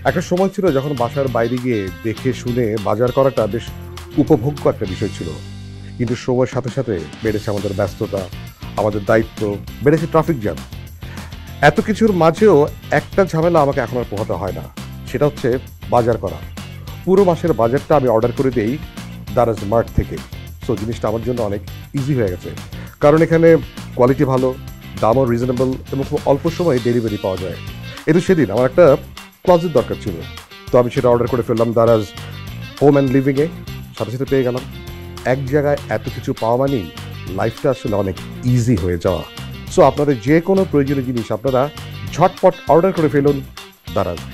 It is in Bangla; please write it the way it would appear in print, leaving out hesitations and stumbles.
একটা সময় ছিল যখন বাসার বাইরে গিয়ে দেখে শুনে বাজার করাটা বেশ উপভোগ্য একটা বিষয় ছিল, কিন্তু সময়ের সাথে সাথে বেড়েছে আমাদের ব্যস্ততা, আমাদের দায়িত্ব, বেড়েছে ট্রাফিক জ্যাম। এত কিছুর মাঝেও একটা ঝামেলা আমাকে এখন আর পোহাতে হয় না, সেটা হচ্ছে বাজার করা। পুরো মাসের বাজারটা আমি অর্ডার করে দেই দারাজ মার্ট থেকে। সো জিনিসটা আমার জন্য অনেক ইজি হয়ে গেছে, কারণ এখানে কোয়ালিটি ভালো, দামও রিজনেবল এবং খুব অল্প সময়ে ডেলিভারি পাওয়া যায়। কিন্তু সেদিন আমার একটা ক্লজেট দরকার ছিল, তো আমি সেটা অর্ডার করে ফেললাম দারাজ হোম অ্যান্ড লিভিংয়ে। সাথে সাথে পেয়ে গেলাম। এক জায়গায় এত কিছু পাওয়া মানেই লাইফটা আসলে অনেক ইজি হয়ে যাওয়া। সো আপনাদের যে কোনো প্রয়োজনীয় জিনিস আপনারা ঝটপট অর্ডার করে ফেলুন দারাজ।